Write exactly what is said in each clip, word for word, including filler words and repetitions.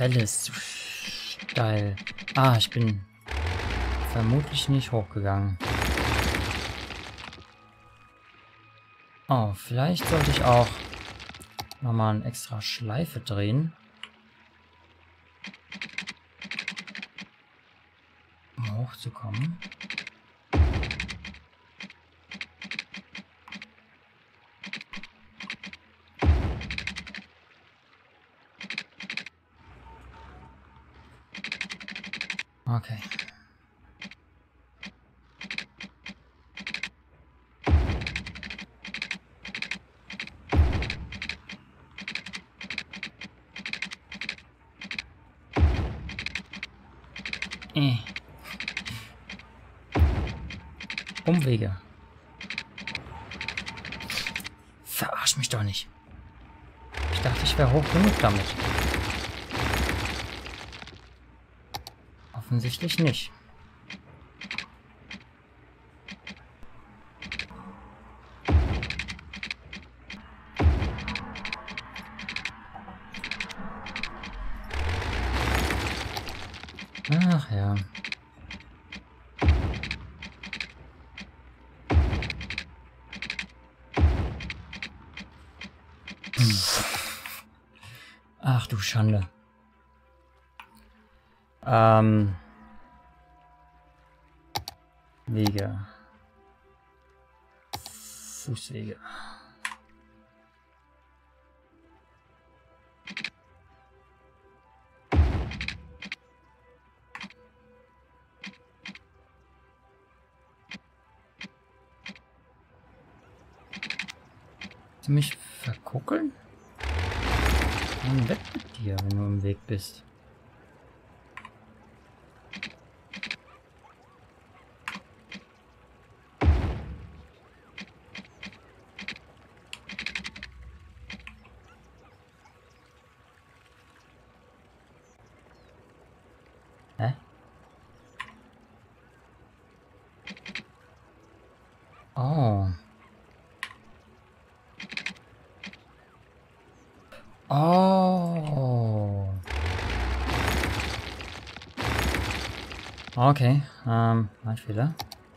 Fälle ist zu steil. Ah, ich bin vermutlich nicht hochgegangen. Oh, vielleicht sollte ich auch nochmal eine extra Schleife drehen. Um hochzukommen. Okay. Äh. Umwege. Verarsch mich doch nicht. Ich dachte, ich wäre hoch genug damit. Offensichtlich nicht. Ach ja. Hm. Ach du Schande. Ähm. Wege. Fußwege. Willst du mich verkuckeln? Dann weg mit dir, wenn du im Weg bist. Hä? Oh. Oh. Okay, ähm, mein Fehler.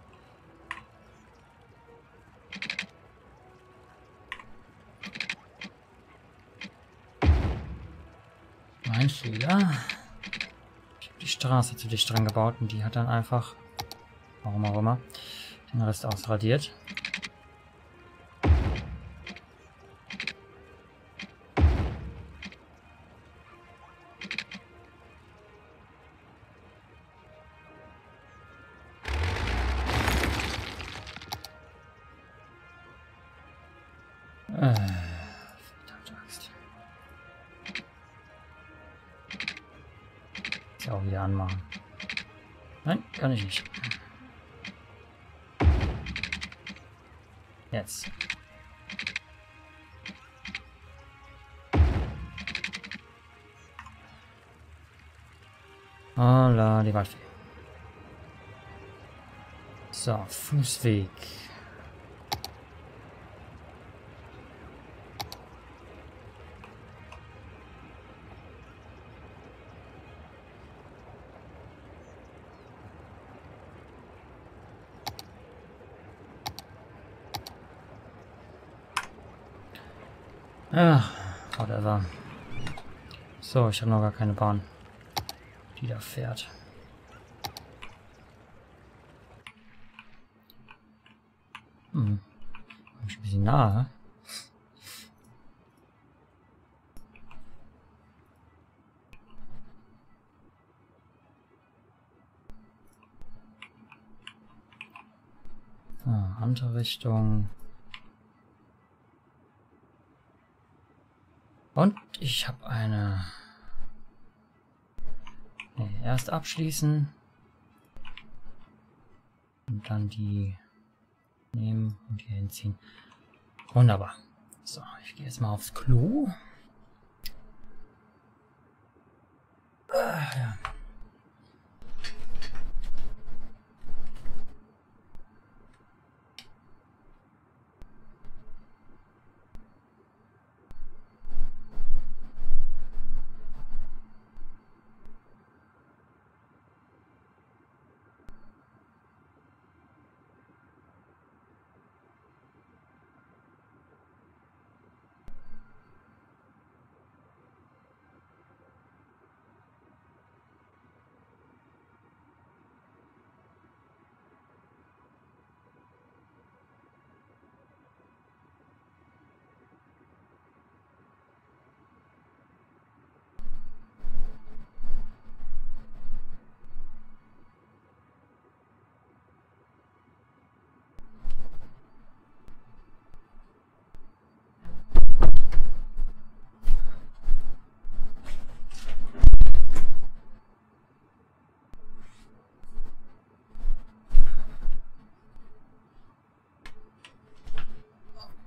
Mein Fehler. Ich habe die Straße zu dicht dran gebaut und die hat dann einfach, warum auch immer, den Rest ausradiert. Äh, verdammte Axt. Jetzt auch wieder anmachen. Nein, kann ich nicht. Jetzt. Holla, die Waldfee. So, Fußweg. Ach, whatever. So, ich habe noch gar keine Bahn, die da fährt. Hm. Bin ich ein bisschen nahe. Ah, andere Richtung. Und ich habe eine... Nee, erst abschließen. Und dann die nehmen und hier hinziehen. Wunderbar. So, ich gehe jetzt mal aufs Klo. Ah, ja.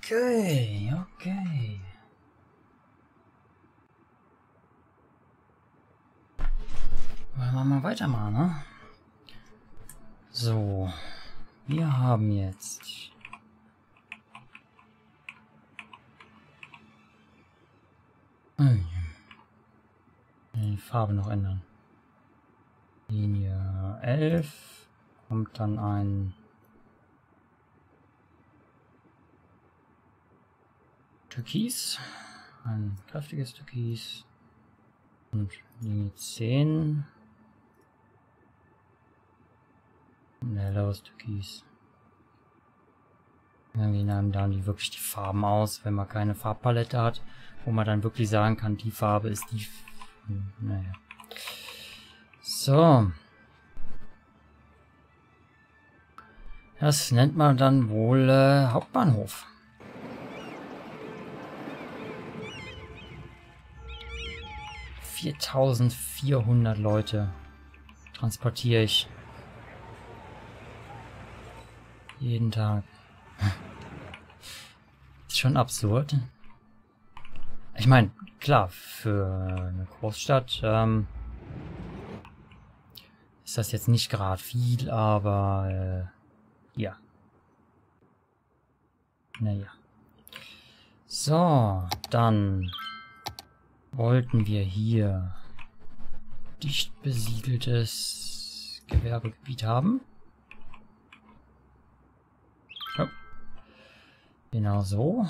Okay, okay. Wollen wir mal weitermachen, ne? So. Wir haben jetzt... Hm. Die Farbe noch ändern. Linie elf. Kommt dann ein... Türkis. Ein kräftiges Türkis. Und Linie zehn. Ein helleres Türkis. Irgendwie nehmen dann die wirklich die Farben aus, wenn man keine Farbpalette hat, wo man dann wirklich sagen kann, die Farbe ist die... Hm, naja. So. Das nennt man dann wohl äh, Hauptbahnhof. viertausendvierhundert Leute transportiere ich jeden Tag. Ist schon absurd. Ich meine, klar, für eine Großstadt ähm, ist das jetzt nicht gerade viel, aber äh, ja. Naja. So, dann wollten wir hier dicht besiedeltes Gewerbegebiet haben. Oh. Genau so.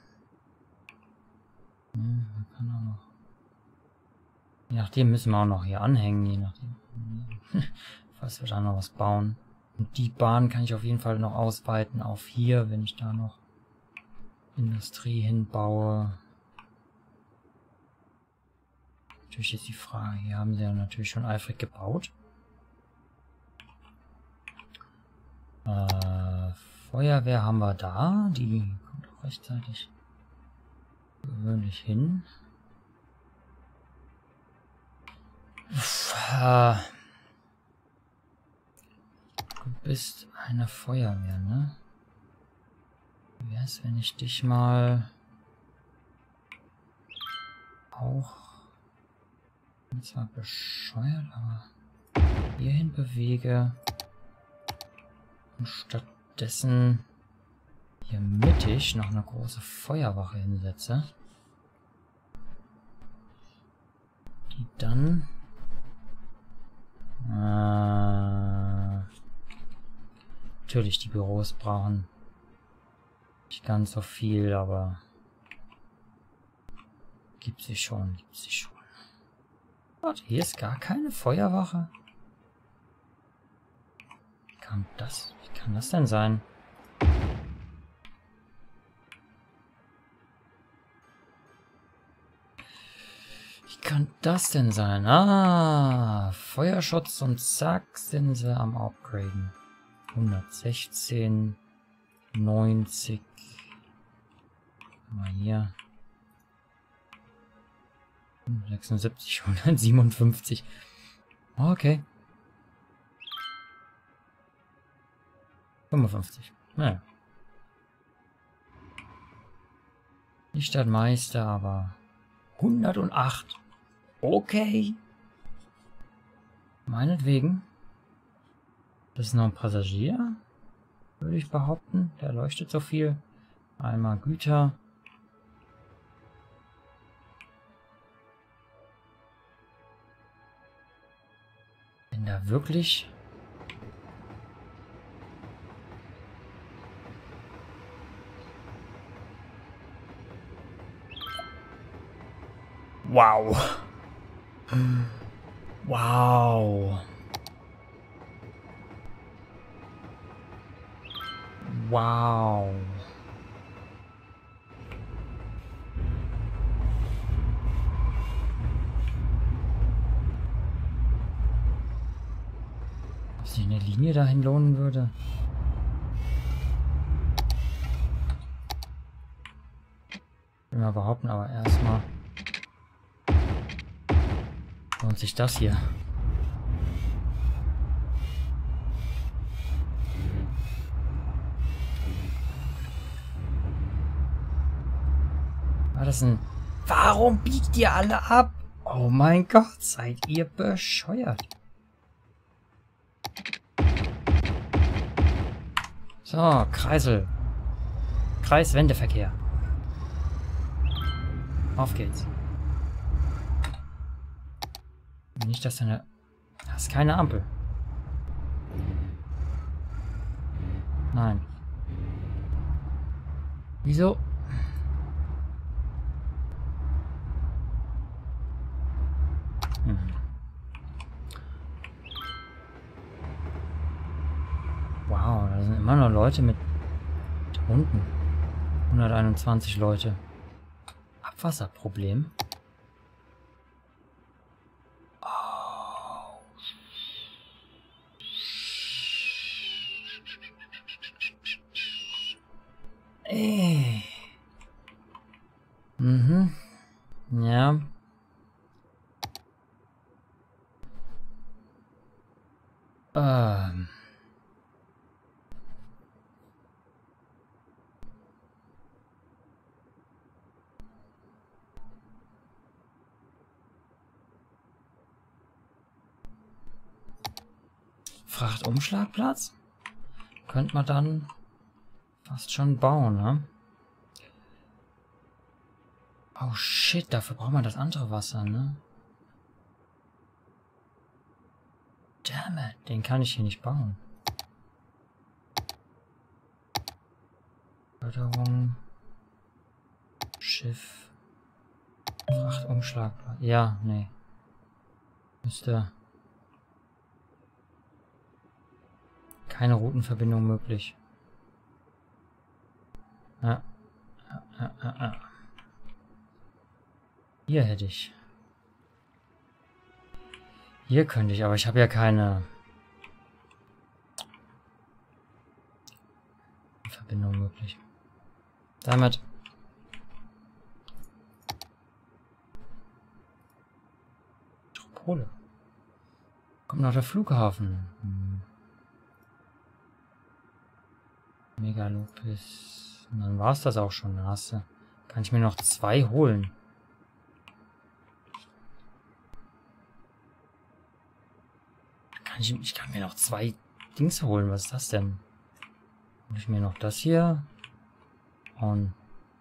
Hm, man kann auch noch. Je nachdem müssen wir auch noch hier anhängen, je nachdem. Falls wir da noch was bauen. Und die Bahn kann ich auf jeden Fall noch ausweiten auf hier, wenn ich da noch Industrie hinbaue. Natürlich ist die Frage, hier haben sie ja natürlich schon eifrig gebaut. Äh, Feuerwehr haben wir da, die kommt auch rechtzeitig gewöhnlich hin. Uff, äh, du bist eine Feuerwehr, ne? Wie wär's, wenn ich dich mal auch... Und zwar bescheuert, aber hierhin bewege und stattdessen hier mittig noch eine große Feuerwache hinsetze, die dann äh, natürlich die Büros brauchen nicht ganz so viel, aber gibt sie schon, gibt sie schon. Warte, hier ist gar keine Feuerwache. Wie kann das, wie kann das denn sein? Wie kann das denn sein? Ah, Feuerschutz und zack, sind sie am Upgraden. hundertsechzehn, neunzig. Mal hier. sechsundsiebzig, hundertsiebenundfünfzig. Okay. fünfundfünfzig. Naja. Nicht Stadtmeister, aber hundertacht. Okay. Meinetwegen. Das ist noch ein Passagier, würde ich behaupten. Der leuchtet so viel. Einmal Güter. Wenn da wirklich... Wow. Wow. Wow. Ob sich eine Linie dahin lohnen würde? Ich will mal behaupten, aber erstmal lohnt sich das hier. War das ein... Warum biegt ihr alle ab? Oh mein Gott, seid ihr bescheuert. So, Kreisel. Kreiswendeverkehr. Auf geht's. Nicht, dass deine... Das ist keine Ampel. Nein. Wieso? Hm. Wow, da sind immer noch Leute mit unten. hunderteinundzwanzig Leute. Abwasserproblem. Oh. Ey. Mhm. Ja. Ähm. Frachtumschlagplatz? Könnte man dann fast schon bauen, ne? Oh shit, dafür braucht man das andere Wasser, ne? Damn it, den kann ich hier nicht bauen. Förderung. Schiff. Frachtumschlagplatz. Ja, nee. Müsste... Keine Routenverbindung möglich. Ja. Ja, ja, ja, ja. Hier hätte ich. Hier könnte ich, aber ich habe ja keine Verbindung möglich. Damit. Metropole. Kommt noch der Flughafen. Hm. Megalopis. Und dann war es das auch schon. Dann hast du, kann ich mir noch zwei holen. Kann ich, ich kann mir noch zwei Dings holen. Was ist das denn? Hol ich mir noch das hier. Und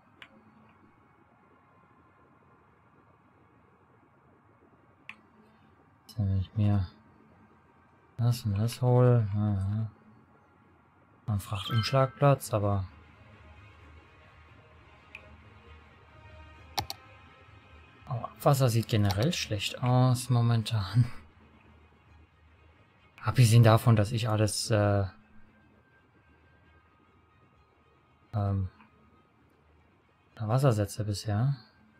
wenn ich mir das und das hole. Ja. Ein Frachtumschlagplatz, aber oh, Wasser sieht generell schlecht aus momentan. Abgesehen davon, dass ich alles äh, ähm, unter Wasser setze bisher.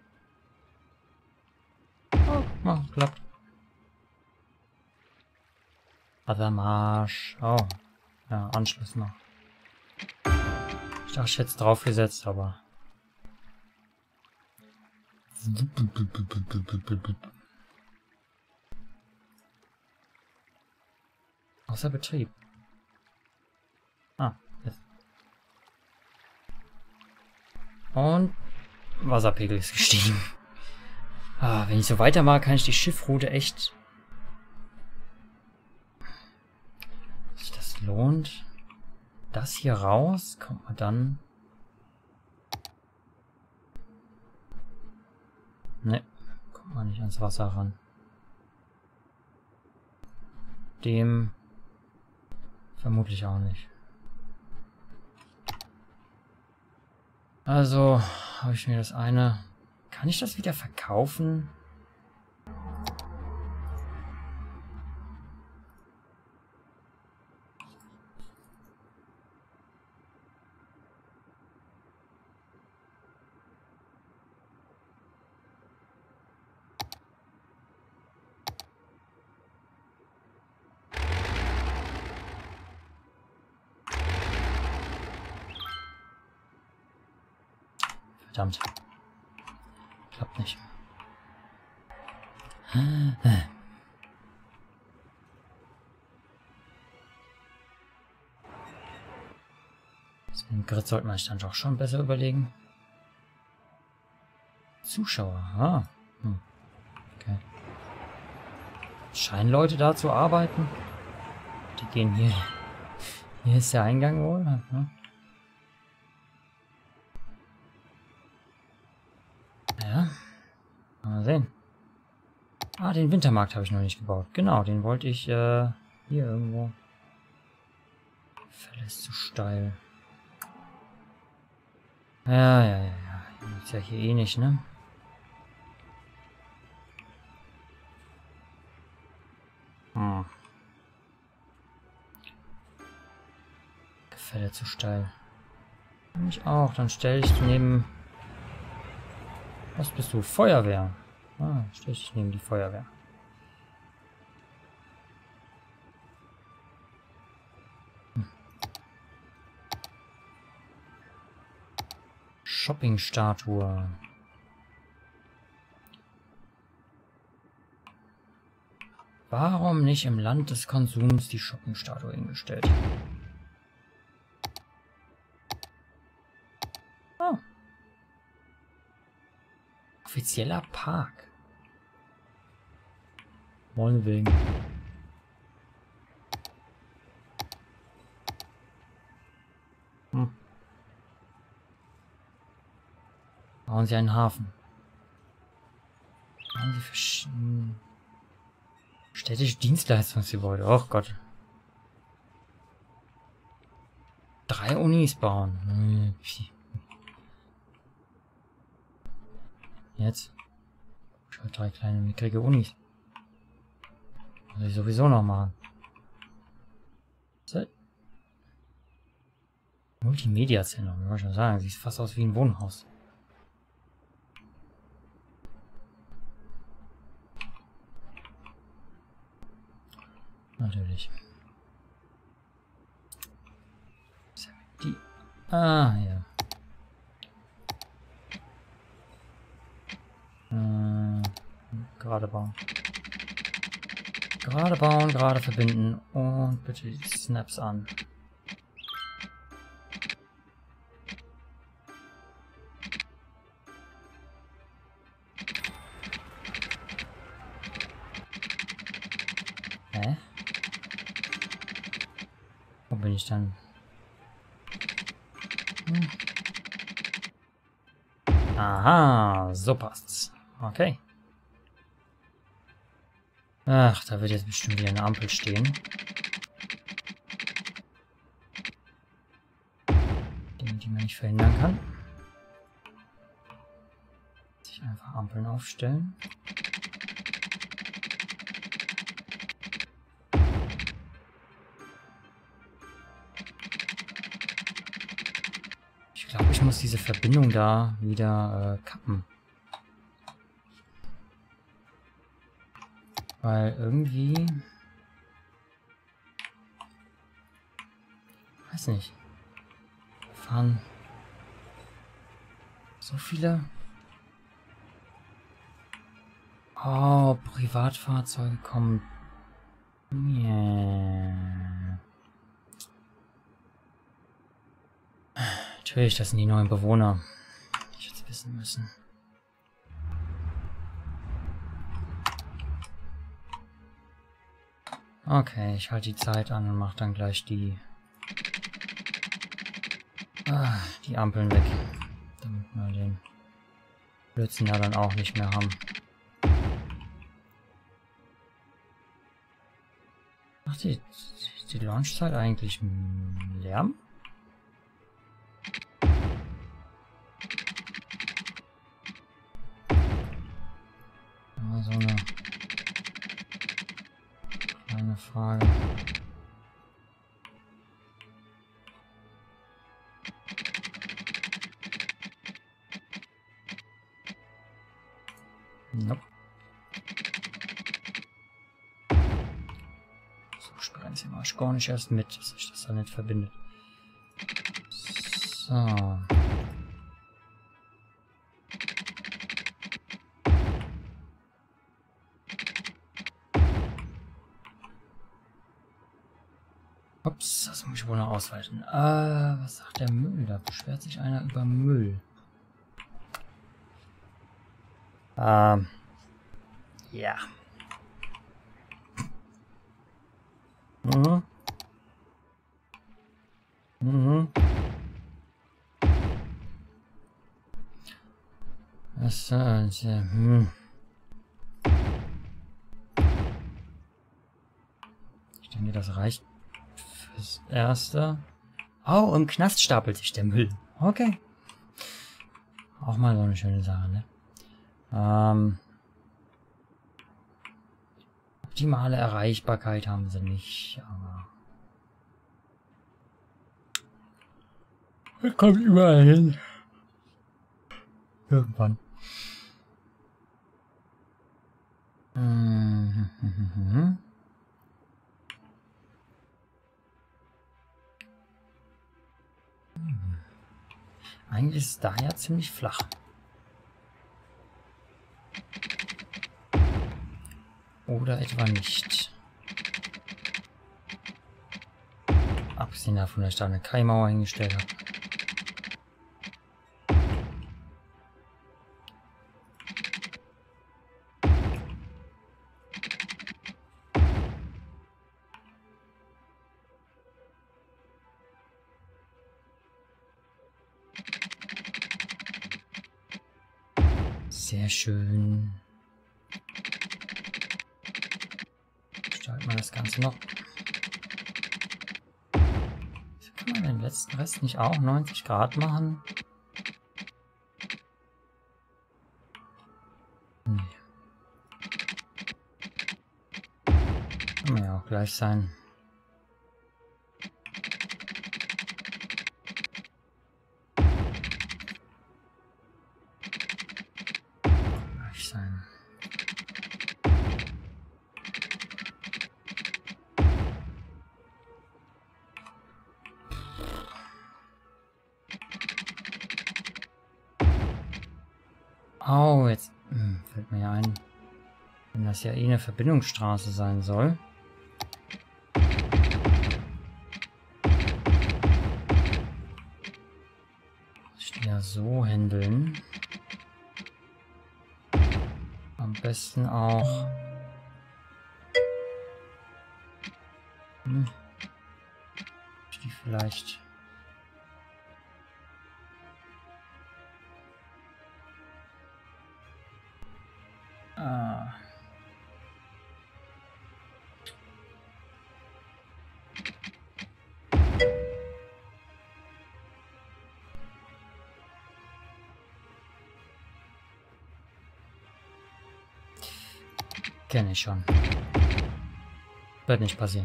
Oh, oh, klappt. Marsch. Oh. Ja, Anschluss noch. Ich dachte, ich hätte es draufgesetzt, aber... Außer Betrieb. Ah, jetzt. Und Wasserpegel ist gestiegen. Ah, wenn ich so weitermache, kann ich die Schiffroute echt... Sich das lohnt. Das hier raus, kommt man dann... Ne, kommt man nicht ans Wasser ran. Dem vermutlich auch nicht. Also habe ich mir das eine... Kann ich das wieder verkaufen? Verdammt. Klappt nicht. Den Grid sollte man sich dann doch schon besser überlegen. Zuschauer. Ah. Hm. Okay. Scheinen Leute da zu arbeiten. Die gehen hier. Hier ist der Eingang wohl. Ne? Ja. Mal sehen. Ah, den Wintermarkt habe ich noch nicht gebaut. Genau, den wollte ich äh, hier irgendwo. Fälle ist zu steil. Ja, ja, ja, ja. Ist ja hier eh nicht, ne? Hm. Gefälle zu steil. Ich auch. Dann stelle ich neben... Was bist du? Feuerwehr. Ah, stelle ich neben die Feuerwehr. Hm. Shopping-Statue. Warum nicht im Land des Konsums die Shopping-Statue hingestellt? Oh. Offizieller Park. Meinetwegen. Hm. Bauen Sie einen Hafen. Bauen Sie verschiedene städtische Dienstleistungsgebäude. Oh Gott. Drei Unis bauen. Jetzt. Schon drei kleine mickrige Unis. Muss ich sowieso noch machen. So. Multimedia-Zentrum, ich wollte schon sagen. Sieht fast aus wie ein Wohnhaus. Natürlich. Die. Ah, ja. Äh, gerade bauen. Gerade bauen, gerade verbinden. Und bitte die Snaps an. Hä? Wo bin ich dann? Hm. Aha, so passt's. Okay. Ach, da wird jetzt bestimmt wieder eine Ampel stehen. Dinge, die man nicht verhindern kann. Sich einfach Ampeln aufstellen. Ich glaube, ich muss diese Verbindung da wieder äh, kappen. Weil irgendwie... Weiß nicht. Fahren... So viele... Oh, Privatfahrzeuge kommen... Yeah. Natürlich, das sind die neuen Bewohner. Ich hätte es wissen müssen. Okay, ich halte die Zeit an und mache dann gleich die... Ah, die Ampeln weg. Damit wir den Blödsinn ja dann auch nicht mehr haben. Macht die, die Launchzeit eigentlich Lärm? Ja, so eine kleine Frage. Nope. So, sprengen Sie mal gar nicht erst mit, dass sich das da nicht verbindet. So. Ups, das muss ich wohl noch ausweiten. Äh, was sagt der Müll? Da beschwert sich einer über Müll. Ähm. Ja. Mhm. Mhm. Was, äh, hm. Ich denke, das reicht fürs Erste. Oh, im Knast stapelt sich der Müll. Okay. Auch mal so eine schöne Sache, ne? Ähm. Optimale Erreichbarkeit haben sie nicht, aber... Er kommt überall hin. Irgendwann. Mhm. Eigentlich ist es da ja ziemlich flach. Oder etwa nicht. Abgesehen davon, dass ich da eine Keimauer hingestellt habe. Sehr schön. Gestalten wir das Ganze noch. Kann man den letzten Rest nicht auch neunzig Grad machen? Nee. Kann man ja auch gleich sein. Gleich sein. Oh, jetzt hm, fällt mir ja ein, wenn das ja eh eine Verbindungsstraße sein soll. Muss ich die ja so handeln. Am besten auch. Hm. Ich die vielleicht. Ah. Kenne ich schon. Wird nicht passieren.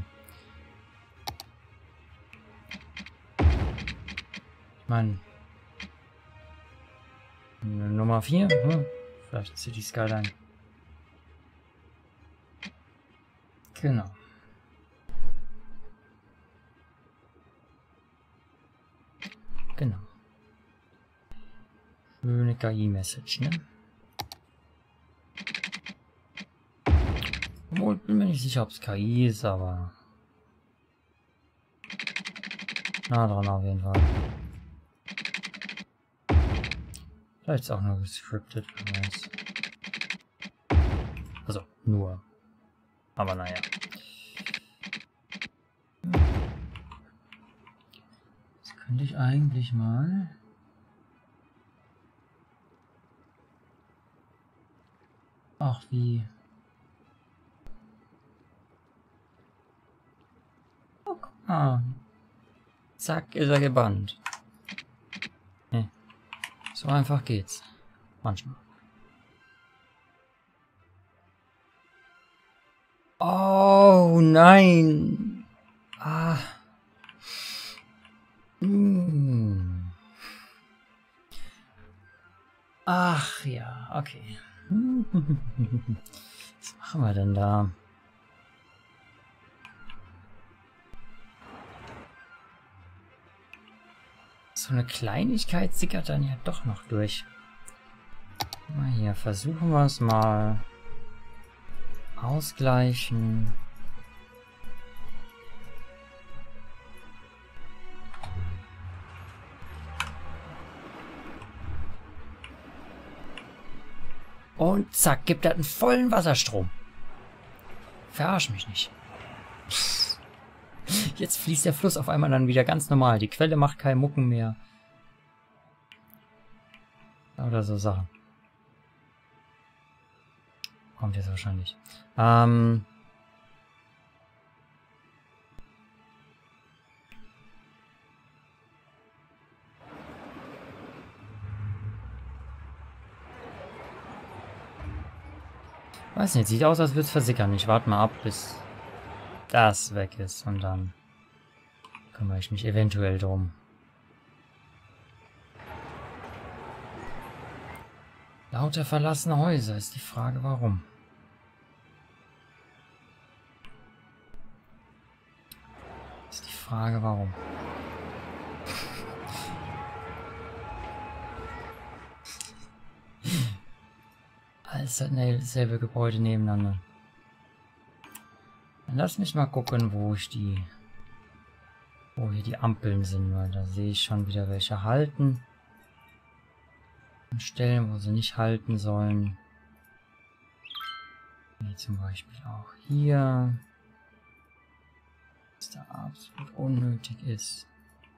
Ich meine, Nummer vier, hm, vielleicht City Skyline. Genau. Genau. Schöne K I-Message, ne? Obwohl, bin mir nicht sicher, ob es K I ist, aber... Na dran auf jeden Fall. Vielleicht ist auch nur gescriptet, wer weiß. Also, nur. Aber naja. Jetzt könnte ich eigentlich mal... Ach, wie... Oh, guck mal. Zack, ist er gebannt. Nee. So einfach geht's. Manchmal. Oh, nein. Ah. Hm. Ach ja, okay. Was machen wir denn da? So eine Kleinigkeit sickert dann ja doch noch durch. Mal hier, versuchen wir es mal. Ausgleichen. Und zack, gibt er einen vollen Wasserstrom. Verarsch mich nicht. Jetzt fließt der Fluss auf einmal dann wieder ganz normal. Die Quelle macht keine Mucken mehr. Oder so Sachen. Kommt jetzt wahrscheinlich. Ähm... Weiß nicht, sieht aus, als würde es versickern. Ich warte mal ab, bis das weg ist und dann kümmere ich mich eventuell drum. Lauter verlassene Häuser ist die Frage, warum. Ist die Frage, warum. Alles hat dasselbe Gebäude nebeneinander. Dann lass mich mal gucken, wo ich die... wo hier die Ampeln sind, weil da sehe ich schon wieder welche halten. An Stellen, wo sie nicht halten sollen. Wie zum Beispiel auch hier. Was da absolut unnötig ist.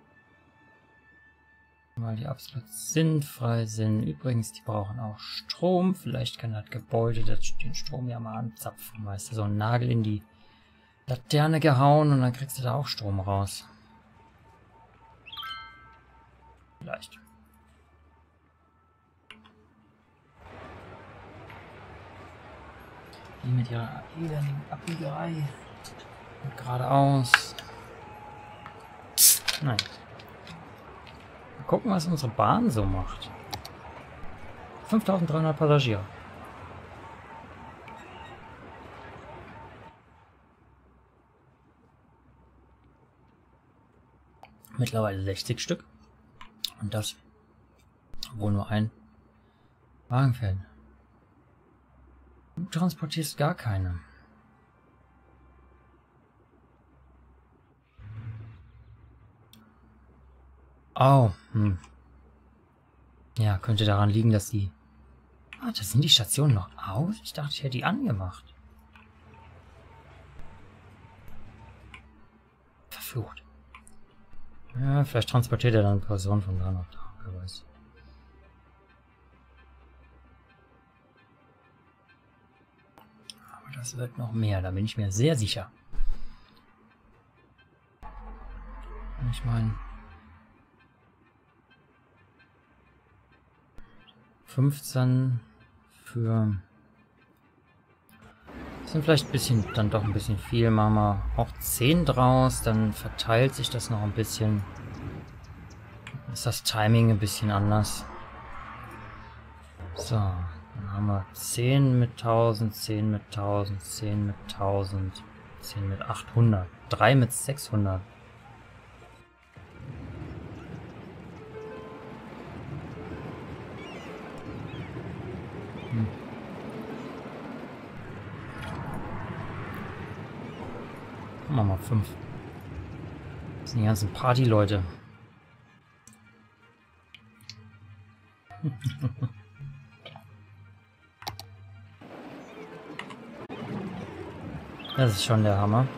Weil die absolut sinnfrei sind. Übrigens, die brauchen auch Strom. Vielleicht kann das Gebäude das, den Strom ja mal anzapfen. Weißt du, so einen Nagel in die Laterne gehauen und dann kriegst du da auch Strom raus. Vielleicht. Die mit ihrer elendigen Abbiegerei. Und geradeaus. Nein. Mal gucken, was unsere Bahn so macht. fünftausenddreihundert Passagiere. Mittlerweile sechzig Stück. Und das, obwohl nur ein Wagen fährt. Du transportierst gar keine. Oh, hm. Ja, könnte daran liegen, dass die... Ah, da sind die Stationen noch aus? Ich dachte, ich hätte die angemacht. Verflucht. Ja, vielleicht transportiert er dann Personen von da nach da. Wer weiß. Aber das wird noch mehr, da bin ich mir sehr sicher. Ich meine... fünfzehn für... Das sind vielleicht ein bisschen, dann doch ein bisschen viel. Machen wir auch zehn draus, dann verteilt sich das noch ein bisschen. Ist das Timing ein bisschen anders. So, dann haben wir zehn mit tausend, zehn mit tausend, zehn mit tausend, zehn mit achthundert, drei mit sechshundert. Hm. Machen wir mal fünf. Das sind die ganzen Party-Leute. Das ist schon der Hammer.